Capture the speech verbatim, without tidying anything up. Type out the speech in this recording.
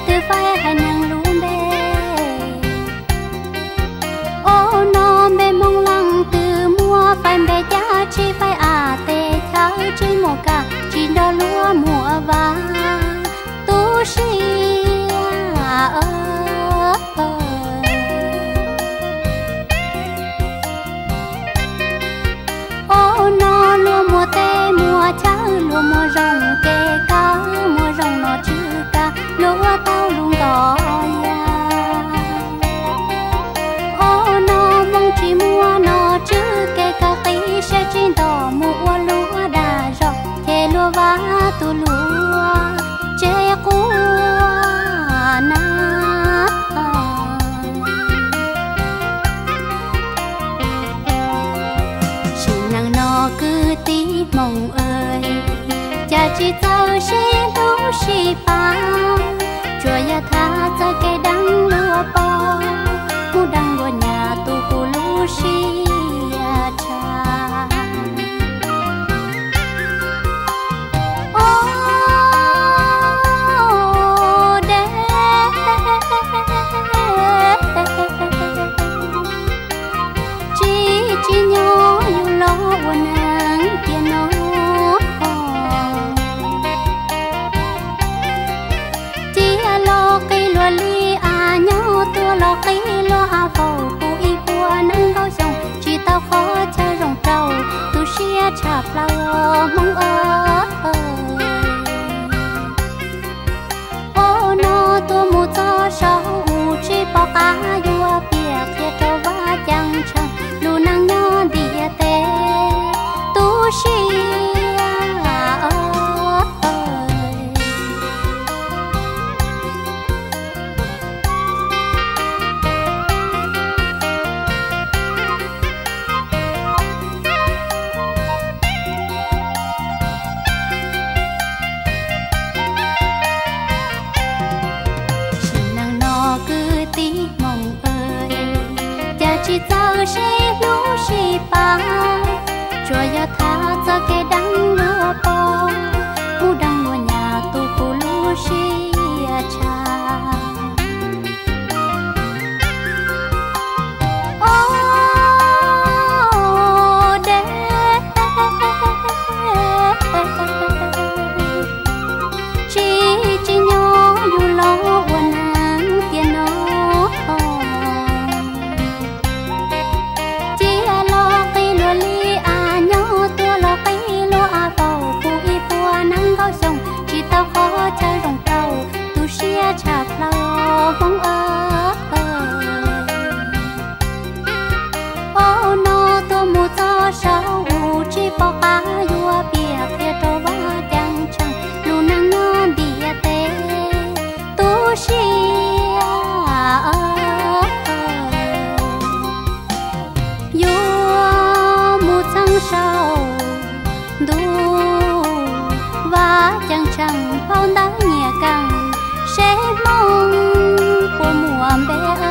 từ phải hai nàng luôn bê ô nó bê mong lăng từ mua phải bê giá chi phải à tê tháo chi một cả chỉ đó lúa mùa vàng tu sĩ ơ ô nó lúa mùa tê mùa cháu lúa mùa rồng kê cao mùa rồng nó chưa ca lúa tao luôn đỏ ô nó mong chỉ mua nó chưa kê cao tí sẽ trên đỏ mùa lúa đà rọ thế lúa vá tu lúa chế cua na chỉ nàng nó cứ tí mong ơi cha chỉ tao sẽ đủ xì pa chùa ya tha cho cây đắng lúa bò mu đắng của nhà tu cu lú xì ya cha ô đê chỉ chỉ nhớ yêu lo buồn nắng kia nó li à nhớ tua lo cây lo à phầu cụ y bùa nắng gấu rồng chỉ tao khó chơi rồng trầu tu xia chạp lao mong ơ ô nó tua mù cho sâu chỉ bỏ cá vua bìa kia trâu vá chẳng chẳng lu năng nhớ địa tê tu xia chỉ tao sẽ lú xì pa chùa ya tha cho cây đắng lúa bò mu đắng mùa nhà tu cu lú xì cha ô đê chỉ chỉ nhớ yêu lo buồn nắng tiền nó chỉ tao khó chơi rồng trầu tu xia chạp lao mong ơ ô nó tu mù cho sâu chỉ bỏ cá vua bìa kia trâu vá chẳng chẳng lu năng nó địa tê tu xia vua mù chẳng sâu du và chẳng chẳng bao đắng nhẹ càng sẽ mong của mùa bé